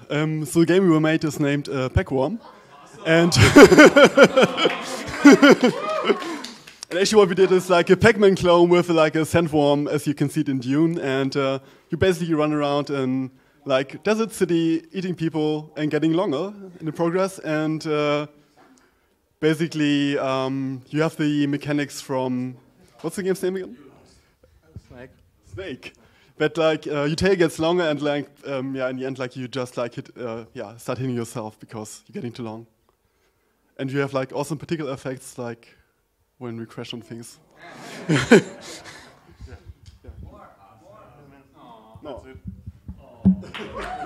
So the game we were made is named Packworm, and and actually what we did is like a Pac-Man clone with like a sandworm, as you can see it in Dune, and you basically run around in like desert city, eating people and getting longer in the progress, and basically you have the mechanics from, what's the game's name again? Snake. Snake. But like your tail gets longer, and like yeah, in the end, like you just like hit, yeah, start hitting yourself because you're getting too long. And you have like awesome particle effects, like when we crash on things. No. That's it.